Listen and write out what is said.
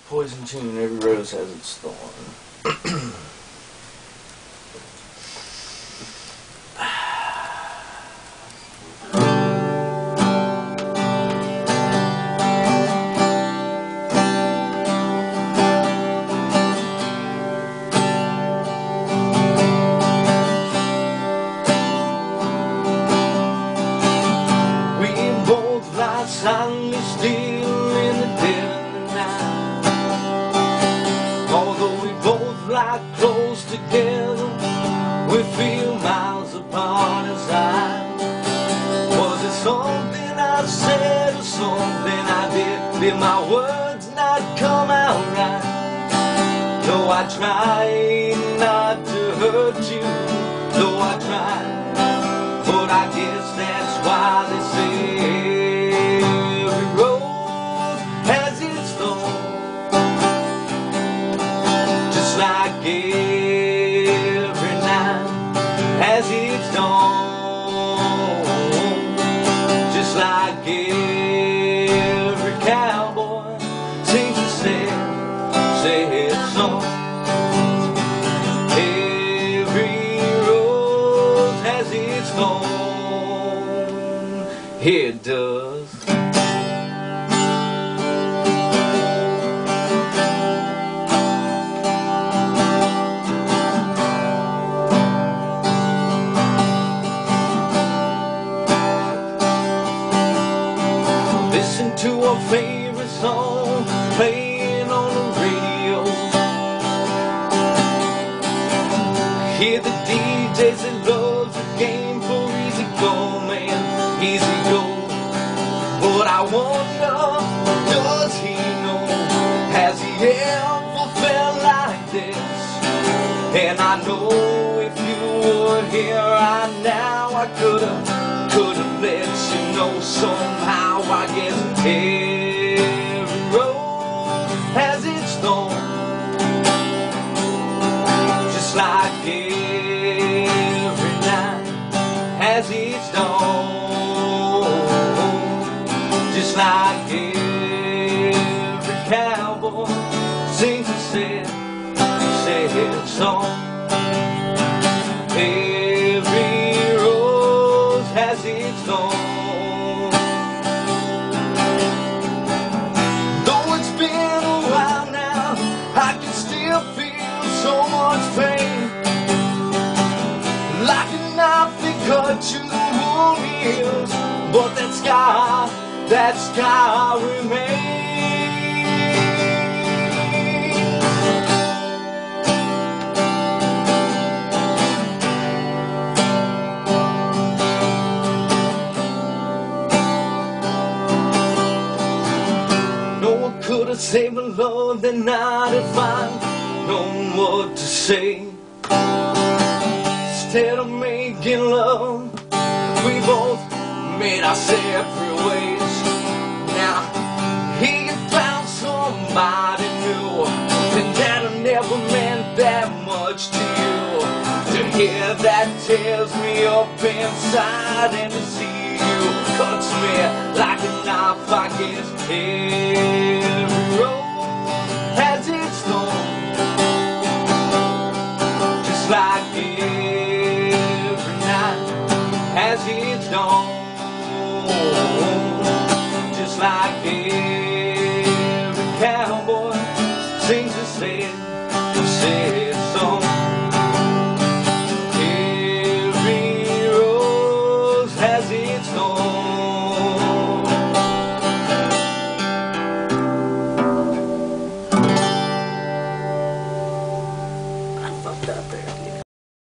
Poison tune, every rose has its thorn. We both lie silently still in the dead of the night. Although we both lie close together, we feel miles apart inside. Was it something I said or something I did? Did my words not come out right? Though I tried not to hurt you, though I tried, but I guess that's why they say every rose has its thorn. Just like every night has its dawn. Just like every cowboy sings a sad song. Every rose has its thorn. It does. Listen to a favorite song playing on the radio. Hear the DJs that loves the game for easy go, man, easy go. But I wonder, does he know? Has he ever felt like this? And I know if you were here right now, I could've let you know somehow. I guess every rose has its thorn. Just like every night has its dawn. Just like every cowboy sings a sad song. Every rose has its thorn. Though it's been a while now, I can still feel so much pain. Like a knife that cut you the wound heals, but that scar remains. No one could have saved my love that night if I'd known what to say. Instead of making love, we both made our separate ways. Now, he had found somebody new, and that never meant that much to you. To hear that tears me up inside, and to see you cuts me like a knife, I guess.